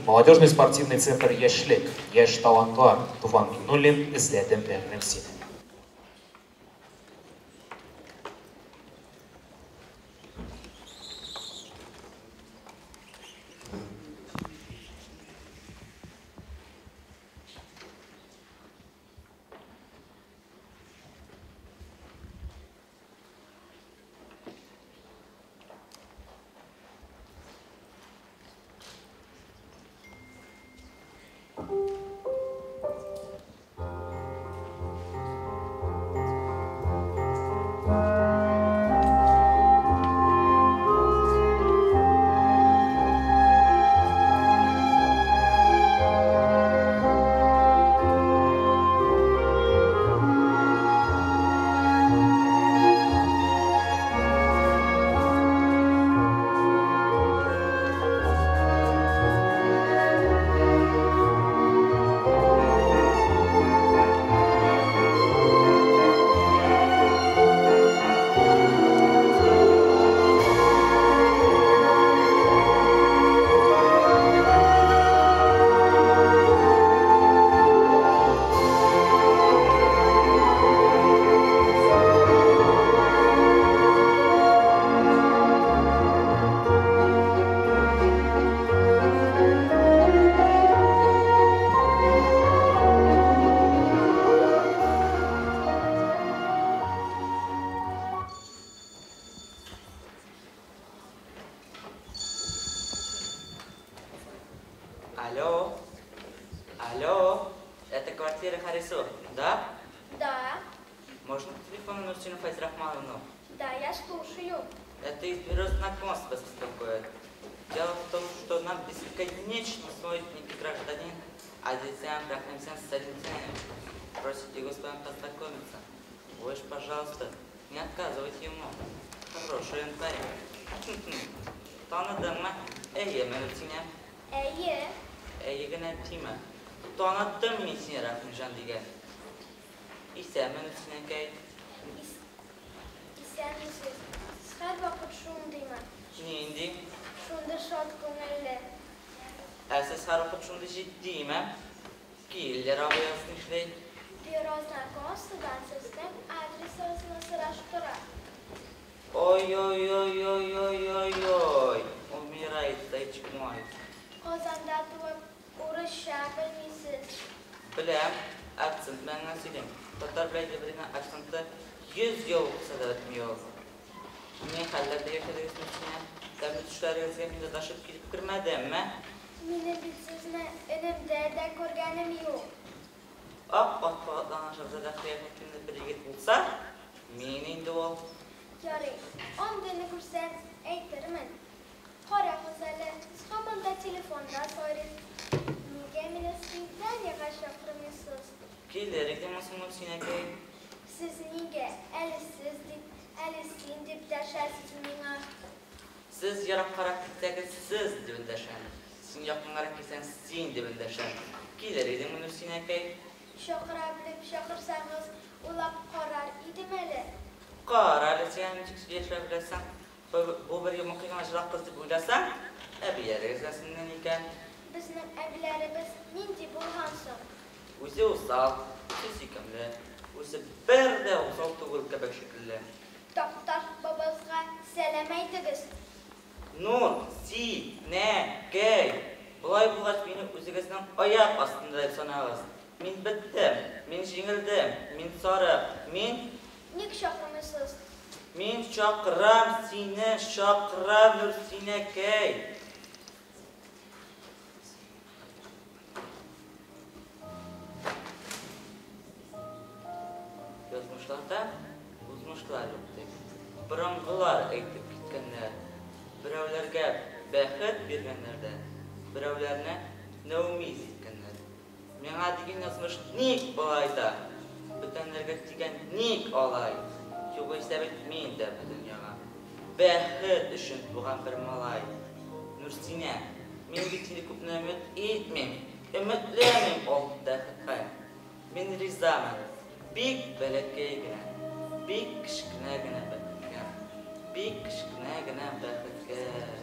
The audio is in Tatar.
молодежный спортивный центр «Яшлек», «Яш талантлар», Туфан Минуллин, изләдем бәрнем сені. Алло, алло, это квартира Харису, да? Да. Можно по телефону Нурсину Файз Рахмановну? Да, я слушаю. Это из бюро знакомства беспокоит. Дело в том, что нам бесконечно звонит некий гражданин, а детям Рахмансан Садинсан просит его с вами познакомиться. Вы ж, пожалуйста, не отказывайте ему. Хороший он парень. Tanıdın mı? İyi mi Nursi'ne? İyi. İyi gene time. Tanıdın mı seni Rafnican diye? İse mi Nursi'ne kay? İsen misiniz? Her vakit şunu diyeyim. Neydi? Şunda şart konuları. Esas her vakit şunu ciddi mi? Killer abi yazmışlar. Bюро знакомства систем адресового сраштора. Ой, ой, ой, ой, ой, ой, ой. Умирает зайчик мой. Kozanda tuva uğraşabil misiniz? Bilem, akcent ben nasıl diyeyim? Tatar bilaydı birine akcentı 100 yıl kısa da etmiyor. Ne hallerde yaşadığınız için devlet işleri yazıyla taşıp gidip girmedin mi? Mine bilsizme önümde de korganım yok. At patlanışımıza da kıyafetinde bir yigit bulsa, menindi ol. Yarı, 10 dönü kursen eğitirimin. Hora hızarlı, sıkamında telefonda soru. Gemine sizden yakaşakrımısınız. Kilerek de masum Nursi'ne kay. Siz niye elisin dip deşersiz mina? Siz yarak karakterteki siz dibindeşen. Sizin yakınlara kesen sizin dibindeşen. Kilerek de Nursi'ne kay. Şokra bilip şokırsanız ulap karar idimeli. Karar sen müzik yaşayabilirsen. Bu bir yumukayım acırak kız dip uylasan. Bir yere yazasından iken. Bizim evlerimiz nindi bulhansın. Uzi usal, uzi kamle. Uzi berde usal tuğul kebek şekilde. Doktor babasına selameydiniz. Nur, si, ne, gey. Bulay bulaş beni üzerisinden ayak astında hep sanağız. Min bittim, min jingildim, min sarı, Nik şokramısınız? min şakram sine, şakram Nursine gey. Yazmışlar da, uzmuşlar yoktu. Bırıngılar aytıp gitkenler. Birovlarga baxit berganlarda, birovlarni noumid etganlar. Menga degan yazmish nik bolayda, butunlarga degan nik olay. Shu sabab men da bu dunyoga baxit uchun bo'lgan bir malay. Nursina, men bitini ko'p umid etmang. Umidlarim oldida xatay. Men rizaman. Bek balakkaygina, bek kichkinagina baxtga. Bek kichkinagina baxtga.